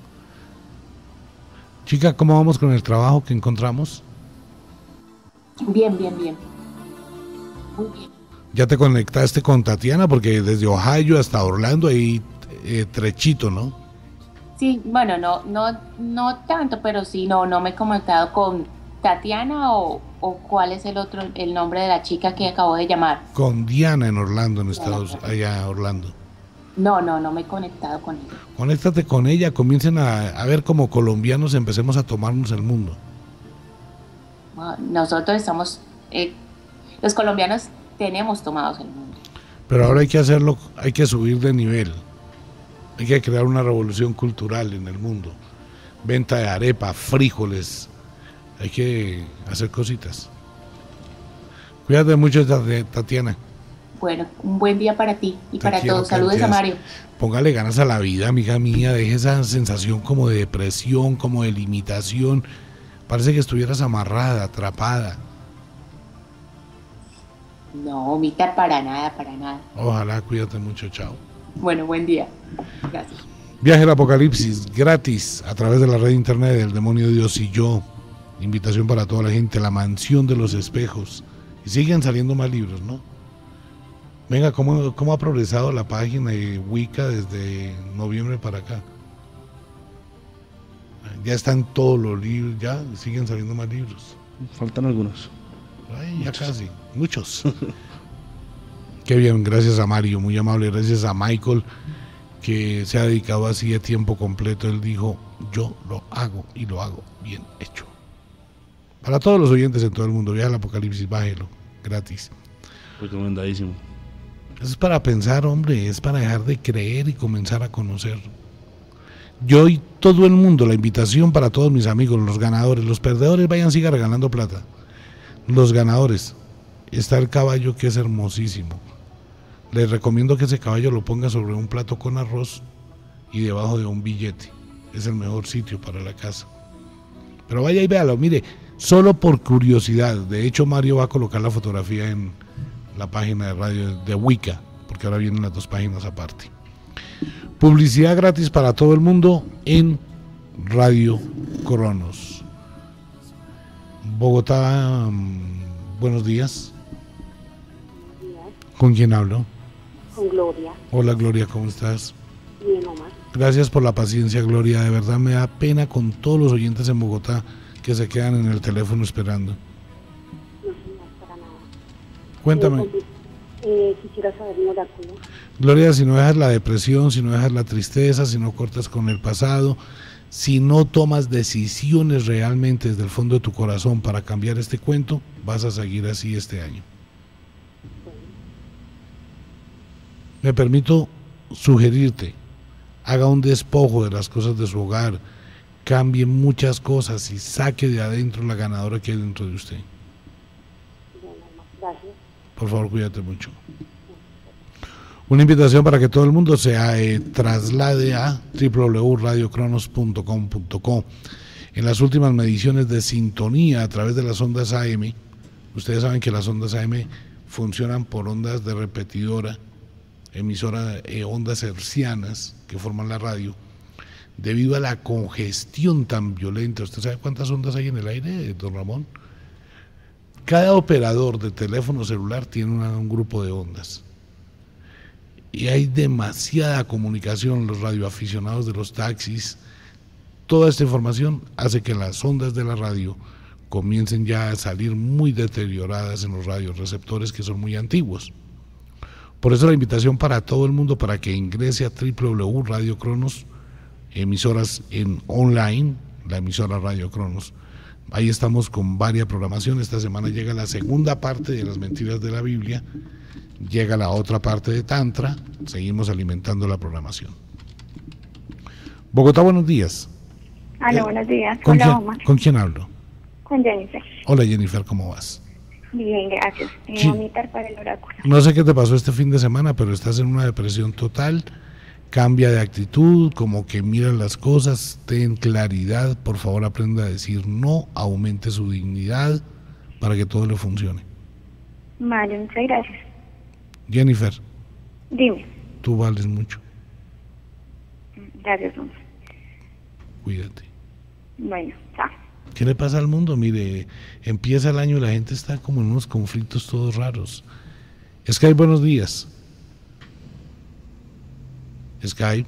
Chica, ¿cómo vamos con el trabajo que encontramos? Bien, bien, bien. Muy bien. Ya te conectaste con Tatiana, porque desde Ohio hasta Orlando hay trechito, ¿no? Sí, bueno, no tanto, pero sí, no me he conectado con Tatiana o cuál es el nombre de la chica que acabo de llamar. Con Diana en Orlando, en allá Orlando. No me he conectado con ella. Conéctate con ella, comiencen a ver como colombianos empecemos a tomarnos el mundo. Nosotros estamos, los colombianos tenemos tomados el mundo. Pero ahora hay que hacerlo, hay que subir de nivel. Hay que crear una revolución cultural en el mundo. Venta de arepa, frijoles. Hay que hacer cositas. Cuídate mucho, Tatiana. Bueno, un buen día para ti y Te para quiero, todos. Saludos a Mario. Póngale ganas a la vida, amiga mía. Deje esa sensación como de depresión, como de limitación. Parece que estuvieras amarrada, atrapada. No, Mita, para nada, para nada. Ojalá, cuídate mucho, chao. Bueno, buen día. Gracias. Viaje al Apocalipsis, gratis, a través de la red internet del Demonio Dios y Yo. Invitación para toda la gente, La Mansión de los Espejos. Y siguen saliendo más libros, ¿no? Venga, ¿cómo ha progresado la página de Wicca desde noviembre para acá? Ya están todos los libros, ya siguen saliendo más libros. Faltan algunos. Ay, ya casi, muchos. Qué bien, gracias a Mario, muy amable, gracias a Michael, que se ha dedicado así a tiempo completo. Él dijo, yo lo hago y lo hago bien hecho. Para todos los oyentes en todo el mundo, Viaje al Apocalipsis, bájelo, gratis. Recomendadísimo. Eso es para pensar, hombre, es para dejar de creer y comenzar a conocer. Yo y todo el mundo, la invitación para todos mis amigos, los ganadores, los perdedores, vayan, sigan regalando plata. Los ganadores, está el caballo que es hermosísimo. Les recomiendo que ese caballo lo ponga sobre un plato con arroz y debajo de un billete. Es el mejor sitio para la casa. Pero vaya y véalo, mire, solo por curiosidad. De hecho, Mario va a colocar la fotografía en la página de radio de Wicca, porque ahora vienen las 2 páginas aparte. Publicidad gratis para todo el mundo en Radio Cronos. Bogotá, buenos días. ¿Con quién hablo? Con Gloria. Hola Gloria, ¿cómo estás? Bien, Omar. Gracias por la paciencia, Gloria. De verdad me da pena con todos los oyentes en Bogotá que se quedan en el teléfono esperando. No, señor, para nada. Cuéntame. Quisiera saber un oráculo. Gloria, si no dejas la depresión, si no dejas la tristeza, si no cortas con el pasado, si no tomas decisiones realmente desde el fondo de tu corazón para cambiar este cuento, vas a seguir así este año. Me permito sugerirte, haga un despojo de las cosas de su hogar, cambie muchas cosas y saque de adentro la ganadora que hay dentro de usted. Gracias. Por favor, cuídate mucho. Una invitación para que todo el mundo se traslade a www.radiocronos.com.co. En las últimas mediciones de sintonía a través de las ondas AM, ustedes saben que las ondas AM funcionan por ondas de repetidora, emisora, ondas hercianas que forman la radio, debido a la congestión tan violenta. ¿Usted sabe cuántas ondas hay en el aire, don Ramón? Cada operador de teléfono celular tiene un grupo de ondas. Y hay demasiada comunicación, los radioaficionados de los taxis. Toda esta información hace que las ondas de la radio comiencen ya a salir muy deterioradas en los radioreceptores que son muy antiguos. Por eso la invitación para todo el mundo para que ingrese a www.radiocronos, emisoras en online, la emisora Radio Cronos. Ahí estamos con varias programaciones. Esta semana llega la segunda parte de las mentiras de la Biblia, llega la otra parte de Tantra, seguimos alimentando la programación. Bogotá, buenos días. Hola, buenos días. ¿Con Hola, quién, Omar. ¿Con quién hablo? Con Jennifer. Hola Jennifer, ¿cómo vas? Bien, gracias. Sí. Omitar para el oráculo. No sé qué te pasó este fin de semana, pero estás en una depresión total. Cambia de actitud, como que mira las cosas, ten claridad, por favor aprenda a decir no, aumente su dignidad para que todo le funcione. Vale, muchas gracias. Jennifer, Dime. tú vales mucho, Gracias, Omar. cuídate. Bueno, chao. ¿Qué le pasa al mundo? Mire, empieza el año y la gente está como en unos conflictos todos raros. Skype, buenos días. Skype,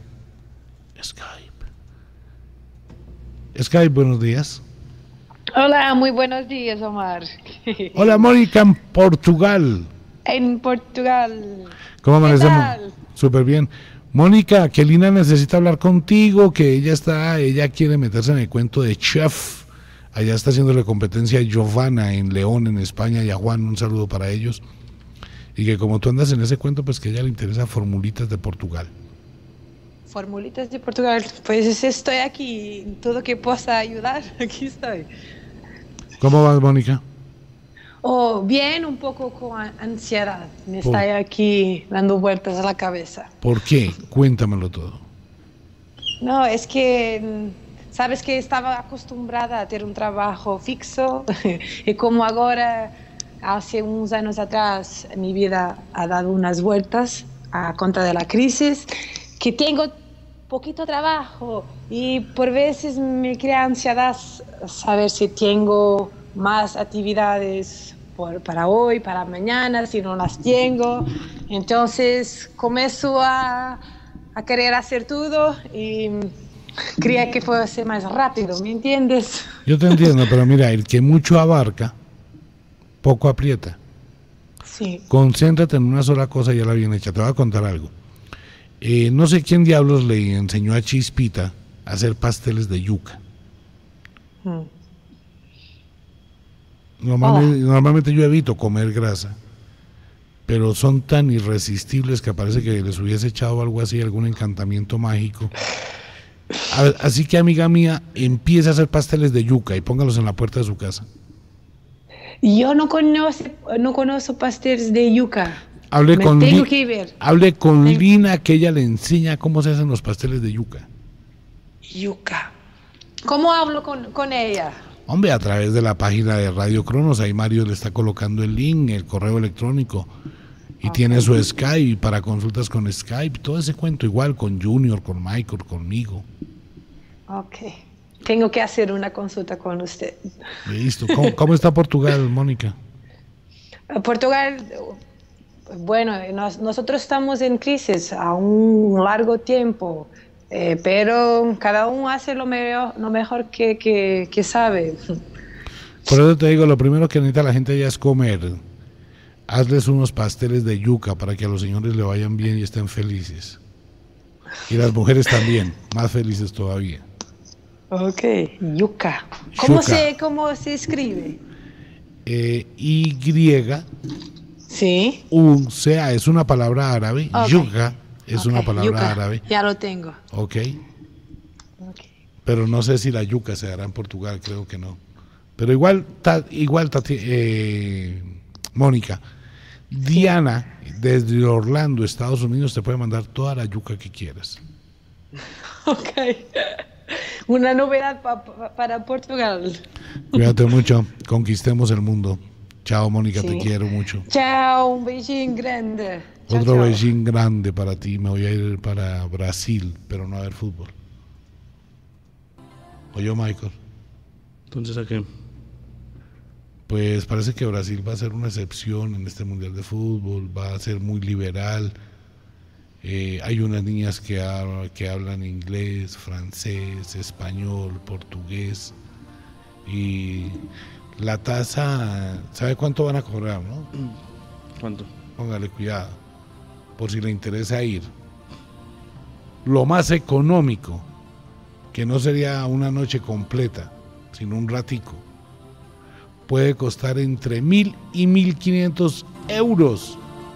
buenos días. Hola, muy buenos días, Omar. Hola, Mónica, en Portugal. En Portugal. ¿Cómo amanecemos? tal? Súper bien. Mónica, que Lina necesita hablar contigo, que ella quiere meterse en el cuento de chef. Allá está haciéndole competencia a Giovanna en León, en España, y a Juan, un saludo para ellos. Y que como tú andas en ese cuento, pues que a ella le interesa formulitas de Portugal. Formulitas de Portugal. Pues estoy aquí, todo que pueda ayudar, aquí estoy. ¿Cómo vas, Mónica? Oh, bien, un poco con ansiedad. Me ¿Por? está aquí dando vueltas a la cabeza. ¿Por qué? Cuéntamelo todo. No, es que sabes que estaba acostumbrada a tener un trabajo fijo y como ahora, hace unos años atrás, mi vida ha dado unas vueltas a contra de la crisis, que tengo poquito trabajo y por veces me crea ansiedad saber si tengo más actividades para hoy, para mañana, si no las tengo. Entonces comienzo a querer hacer todo y creía que fuese más rápido, ¿me entiendes? Yo te entiendo, pero mira, el que mucho abarca, poco aprieta. Sí. Concéntrate en una sola cosa y ya la bien hecha. Te voy a contar algo. No sé quién diablos le enseñó a Chispita a hacer pasteles de yuca. Normalmente yo evito comer grasa, pero son tan irresistibles que parece que les hubiese echado algo así, algún encantamiento mágico. Así que, amiga mía, empiece a hacer pasteles de yuca y póngalos en la puerta de su casa. Yo no conozco pasteles de yuca. Hable tengo que ver. Hable con Lina, que ella le enseña cómo se hacen los pasteles de yuca. Yuca. ¿Cómo hablo con ella? Hombre, a través de la página de Radio Cronos, ahí Mario le está colocando el link, el correo electrónico, y tiene su Skype para consultas con Skype, todo ese cuento, igual con Junior, con Michael, conmigo. Ok. Tengo que hacer una consulta con usted. Listo. ¿Cómo está Portugal, Mónica? Portugal, bueno, nosotros estamos en crisis a un largo tiempo, pero cada uno hace lo mejor que sabe. Por eso te digo, lo primero que necesita la gente ya es comer. Hazles unos pasteles de yuca para que a los señores le vayan bien y estén felices. Y las mujeres también, más felices todavía. Ok, yuca. ¿Cómo se escribe? Y sí. sea, es una palabra árabe. Okay. Yuca es una palabra árabe. Ya lo tengo. Ok. Pero no sé si la yuca se dará en Portugal, creo que no. Pero igual Mónica, Diana, desde Orlando, Estados Unidos, te puede mandar toda la yuca que quieras. Ok. Una novedad para Portugal. Cuídate mucho, conquistemos el mundo. Chao, Mónica, te quiero mucho. Chao, un beijinho grande. Otro beijinho grande para ti. Me voy a ir para Brasil, pero no a ver fútbol. ¿Oyó, Michael? Entonces, ¿a qué? Pues parece que Brasil va a ser una excepción en este Mundial de Fútbol, va a ser muy liberal. Hay unas niñas que hablan inglés, francés, español, portugués, y la tasa, ¿sabe cuánto van a cobrar, no? ¿Cuánto? Póngale cuidado, por si le interesa ir. Lo más económico, que no sería una noche completa, sino un ratico, puede costar entre 1.000 y 1.500 euros.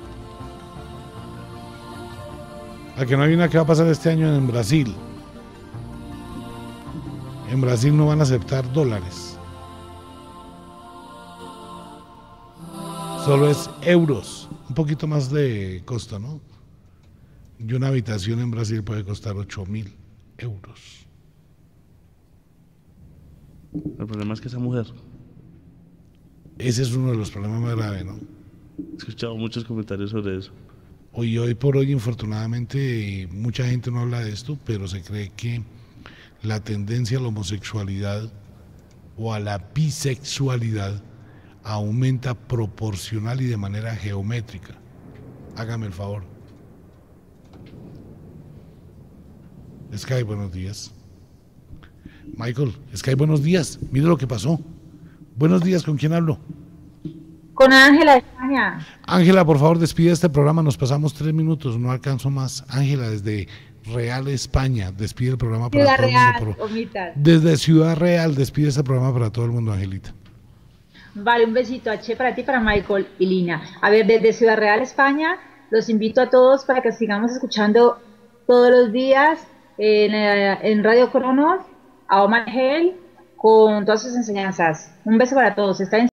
A que no adivina qué va a pasar este año en Brasil. En Brasil no van a aceptar dólares. Solo es euros. Un poquito más de costo, ¿no? Y una habitación en Brasil puede costar 8.000 euros. El problema es que esa mujer... Ese es uno de los problemas más graves, ¿no? He escuchado muchos comentarios sobre eso. Hoy por hoy, infortunadamente, mucha gente no habla de esto, pero se cree que la tendencia a la homosexualidad o a la bisexualidad aumenta proporcional y de manera geométrica. Hágame el favor. Sky, buenos días. Michael, Sky, buenos días. Mire lo que pasó. Buenos días, ¿con quién hablo? Con Ángela de España. Ángela, por favor, despide este programa, nos pasamos 3 minutos, no alcanzo más. Ángela, desde Real, España, despide el programa para Ciudad todo Real, el mundo. Omita. Desde Ciudad Real, despide este programa para todo el mundo, Angelita. Vale, un besito H para ti, para Michael y Lina. A ver, desde Ciudad Real, España, los invito a todos para que sigamos escuchando todos los días en Radio Cronos a Omar Gel con todas sus enseñanzas. Un beso para todos. Está en